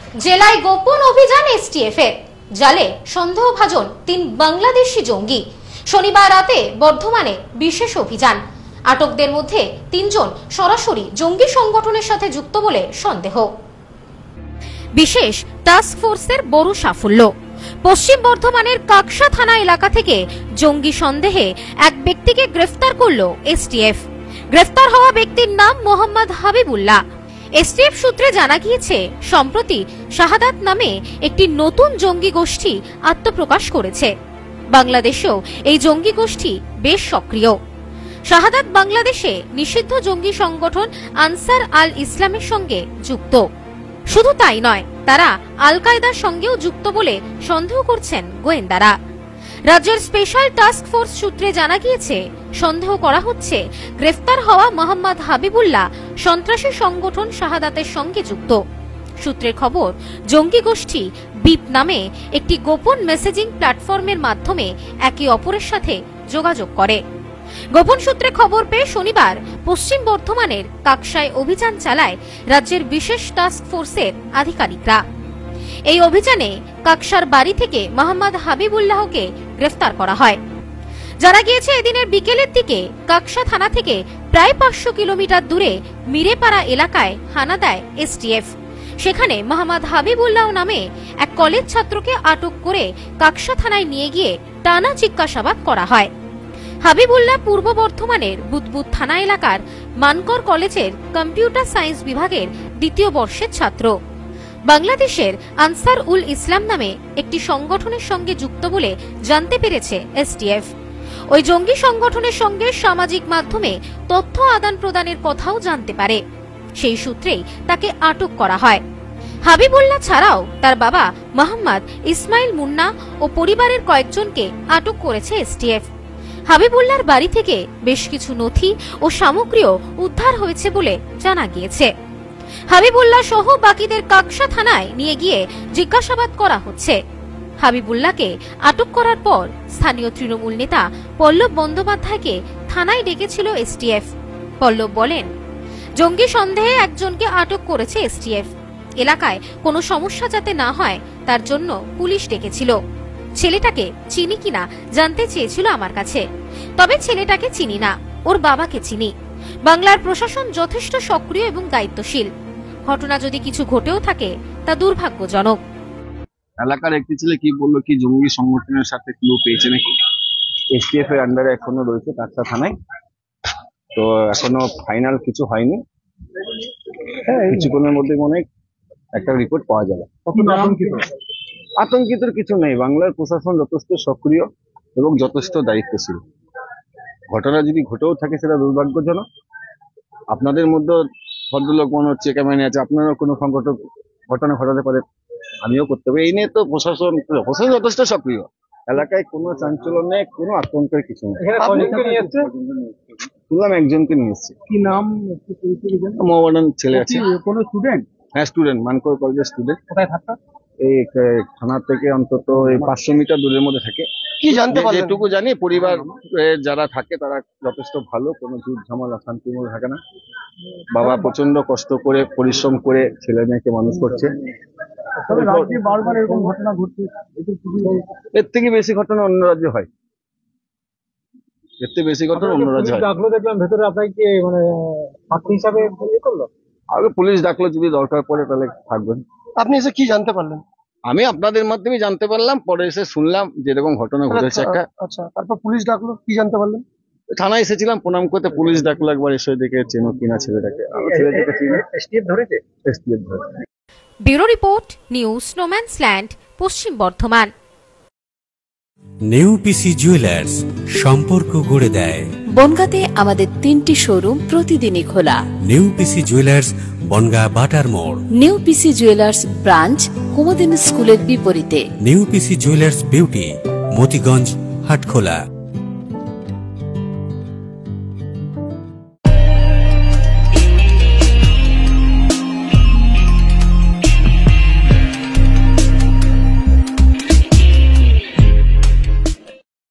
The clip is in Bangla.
জেলায় গোপন অভিযান এসটিএফ এর। জালে সন্দেহভাজন 3 বাংলাদেশি জঙ্গি। শনিবার রাতে বর্ধমানে বিশেষ অভিযান। আটকদের মধ্যে 3 জন সরাসরি জঙ্গি সংগঠনের সাথে যুক্ত বলে সন্দেহ। বিশেষ টাস্ক ফোর্সের বড় সাফল্য। পশ্চিম বর্ধমানের কাকসা থানা এলাকা থেকে জঙ্গি সন্দেহে এক ব্যক্তিকে গ্রেফতার করল এসটিএফ। গ্রেফতার হওয়া ব্যক্তির নাম মোহাম্মদ হাবিবুল্লাহ। এসটিএফ সূত্রে জানা গিয়েছে, সম্প্রতি শাহাদাত নামে একটি নতুন জঙ্গি গোষ্ঠী আত্মপ্রকাশ করেছে। বাংলাদেশেও এই জঙ্গি গোষ্ঠী বেশ সক্রিয়। শাহাদাত বাংলাদেশে নিষিদ্ধ জঙ্গি সংগঠন আনসার আল ইসলামের সঙ্গে যুক্ত। শুধু তাই নয়, তারা আল কায়দার সঙ্গেও যুক্ত বলে সন্দেহ করছেন গোয়েন্দারা। রাজ্যের স্পেশাল টাস্ক ফোর্স সূত্রে জানা গিয়েছে, সন্দেহ করা হচ্ছে গ্রেফতার হওয়া মোহাম্মদ হাবিবুল্লাহ সন্ত্রাসী সংগঠন শাহাদাতের সঙ্গে যুক্ত। সূত্রের খবর, জঙ্গি গোষ্ঠী বিপ নামে একটি গোপন মেসেজিং প্ল্যাটফর্মের মাধ্যমে একে অপরের সাথে যোগাযোগ করে। গোপন সূত্রে খবর পেয়ে শনিবার পশ্চিম বর্ধমানের কাকসায় অভিযান চালায় রাজ্যের বিশেষ টাস্ক ফোর্সের আধিকারিকরা। এই অভিযানে কাকসার বাড়ি থেকে মোহাম্মদ হাবিবুল্লাহকে গ্রেফতার করা হয়। জানা গিয়েছে, এদিনের বিকেলের দিকে কাকসা থানা থেকে প্রায় 500 কিলোমিটার দূরে মিরেপাড়া এলাকায় হানা দেয় এসটিএফ। সেখানে মোহাম্মদ হাবিবুল্লাহ নামে এক কলেজ ছাত্রকে আটক করে কাকসা থানায় নিয়ে গিয়ে টানা জিজ্ঞাসাবাদ করা হয়। হাবিবুল্লাহ পূর্ব বর্ধমানের বুদবুদ থানা এলাকার মানকর কলেজের কম্পিউটার সায়েন্স বিভাগের 2য় বর্ষের ছাত্র। বাংলাদেশের আনসার উল ইসলাম নামে একটি সংগঠনের সঙ্গে যুক্ত বলে জানতে পেরেছে এসটিএফ। ওই জঙ্গি সংগঠনের সঙ্গে সামাজিক মাধ্যমে তথ্য আদান প্রদানের কথাও জানতে পারে। সেই সূত্রেই তাকে আটক করা হয়। হাবিবুল্লাহ ছাড়াও তার বাবা মোহাম্মদ ইসমাইল মুন্না ও পরিবারের কয়েকজনকে আটক করেছে এসটিএফ। হাবিবুল্লাহর বাড়ি থেকে বেশ কিছু নথি ও সামগ্রীও উদ্ধার হয়েছে বলে জানা গিয়েছে। হাবিবুল্লাহ সহ বাকিদের কাকসা থানায় নিয়ে গিয়ে জিজ্ঞাসাবাদ করা হচ্ছে। হাবিবুল্লাহকে আটক করার পর স্থানীয় তৃণমূল নেতা পল্লব বন্দ্যোপাধ্যায়কে থানায় ডেকেছিল এসটিএফ। পল্লব বলেন, জঙ্গি সন্দেহে একজনকে আটক করেছে এসটিএফ। এলাকায় কোনো সমস্যা যাতে না হয় তার জন্য পুলিশ ডেকেছিল। ছেলেটাকে চিনি কিনা জানতে চেয়েছিল আমার কাছে, তবে ছেলেটাকে চিনি না, ওর বাবাকে চিনি। বাংলার প্রশাসন যথেষ্ট সক্রিয় এবং দায়িত্বশীল। ঘটনা যদি কিছু ঘটেও থাকে তা দুর্ভাগ্যজনক। এলাকার একটি ছেলে কি বললো, কি জঙ্গি সংগঠনের সাথে ক্লু পেয়েছে নাকি। এসটিএফ এর আন্ডারে এখনো রয়েছে কাকসা থানায়, তো এখনো ফাইনাল কিছু হয়নি। কিছুক্ষণের মধ্যে মনে হয় একটা রিপোর্ট পাওয়া যাবে। আতঙ্কিত কিছু নেই, বাংলার প্রশাসন যথেষ্ট সক্রিয় এবং যথেষ্ট দায়িত্বশীল। ঘটনা যদি ঘটেও থাকে সেটা দুর্ভাগ্যজনক। আপনাদের মধ্যে ভদ্রলোক মনে হচ্ছে কেমন আছে, আপনারও কোনো ঘটনা ঘটাতে পারে, আমিও করতে পারি। এই নিয়ে তো প্রশাসন যথেষ্ট সক্রিয়। এলাকায় কোনো চাঞ্চল্য নেই, কোনো আতঙ্কের কিছু নেই। শুনলাম একজনকে নিয়ে এসছে। কি নাম? মোহাম্মদান ছেলে আছে। কোনো স্টুডেন্ট? হ্যাঁ, স্টুডেন্ট, মানকর কলেজের স্টুডেন্ট। কোথায় থাকতো? এই থানা থেকে অন্তত 500 মিটার দূরের মধ্যে থাকে। কি জানতে পারলেন? যেটুকু জানি, পরিবার যারা থাকে তারা যথেষ্ট ভালো, কোনো ঝুট ঝামেলা শান্তিমূল থাকে না। বাবা প্রচন্ড কষ্ট করে পরিশ্রম করে ছেলে মেয়েকে মানুষ করছে। বারবার এরকম ঘটনা ঘটছে, এর থেকে বেশি ঘটনা অন্য রাজ্যে হয়, এর থেকে বেশি ঘটনা অন্য রাজ্যে হয়। ডাকলো দেখলাম ভেতরে, আপনাকে মানে ছাত্র হিসাবে ইয়ে করলো? আগে পুলিশ ডাকলো, যদি দরকার পড়ে তাহলে থাকবেন। আপনি এসে কি জানতে পারলেন? আমি আপনাদের মাধ্যমে জানতে পারলাম, পরে এসে শুনলাম যেরকম ঘটনা ঘটেছে একটা। আচ্ছা, তারপর পুলিশ ডাকলো, কি জানতে পারলেন? থানায় এসেছিলাম প্রণাম করতে, পুলিশ ডাকলো একবার, এসে দেখে চেনো কিনা ছেলেটাকে। ছেলেটাকে চিনি। এসটিএফ ধরেছে? এসটিএফ ধরেছে। ব্যুরো রিপোর্ট, নিউজ স্নোম্যান্সল্যান্ড, পশ্চিম বর্ধমান। নিউ পিসি জুয়েলার্স, সম্পর্ক গড়ে দেয়। বনগাঁতে আমাদের 3টি শোরুম প্রতিদিনই খোলা। নিউ পিসি জুয়েলার্স, বনগাঁ বাটার মোড়। New PC jewellers branch, Kumudini স্কুলের বিপরীতে। New PC jewellers beauty, Matiganj, Hatkhola.